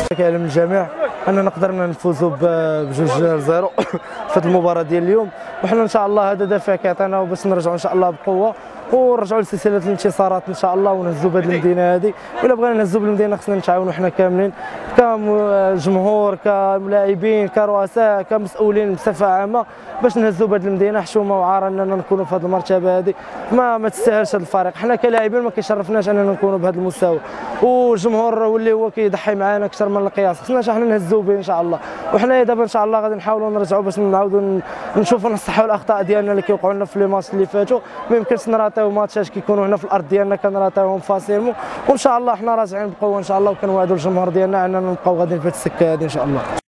كيعلم الجميع اننا قدرنا نفوزوا ب2-0 في هذه المباراه ديال اليوم، وحنا ان شاء الله هذا دافع كيعطينا باش نرجعوا ان شاء الله بقوه ونرجعوا لسلسله الانتصارات ان شاء الله ونهزوا بهذه المدينه هذه. وإلا بغينا نهزوا بالمدينه خصنا نتعاونوا حنا كاملين كجمهور كلاعبين كرؤساء كمسؤولين بصفه عامه باش نهزوا بهذه المدينه حشومه وعار اننا نكونوا في هذه المرتبه هذه. ما تستاهلش هذا الفريق، حنا كلاعبين ما كيشرفناش اننا نكونوا بهذا المستوى، والجمهور واللي هو كيضحي معنا اكثر من القياس خصنا حنا نهزوا به ان شاء الله. وحنا دابا ان شاء الله غادي نحاولوا نرجعوا باش نعاودوا نشوفوا نصحوا الاخطاء ديالنا اللي كيوقعوا لنا في لي ماتش اللي فاتوا. ما يمكنش نراطيو ماتشات كيكونوا هنا في الارض ديالنا كنراطيوهم فاسيلمون، وان شاء الله حنا راجعين بقوه ان شاء الله، وكنوعدوا الجمهور ديالنا اننا نبقاو غاديين في هذه السكه هذه ان شاء الله.